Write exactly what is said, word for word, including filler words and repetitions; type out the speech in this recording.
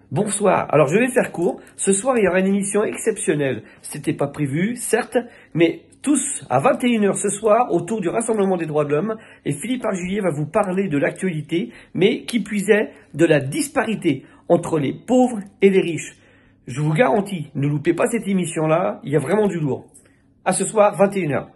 Bonsoir. Alors je vais faire court. Ce soir, il y aura une émission exceptionnelle. C'était pas prévu, certes, mais tous à vingt et une heures ce soir autour du Rassemblement des droits de l'homme. Et Philippe Argillier va vous parler de l'actualité, mais qui puisait de la disparité entre les pauvres et les riches. Je vous garantis, ne loupez pas cette émission-là, il y a vraiment du lourd. À ce soir, vingt et une heures.